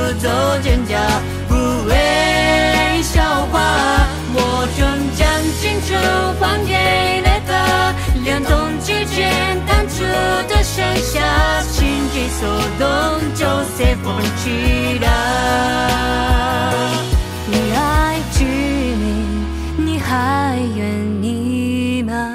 做蒹葭，不为笑话。我终将青春还给了他，两瞳之间弹出的盛夏，心之所动就随风去了。你爱之名，你还愿意吗？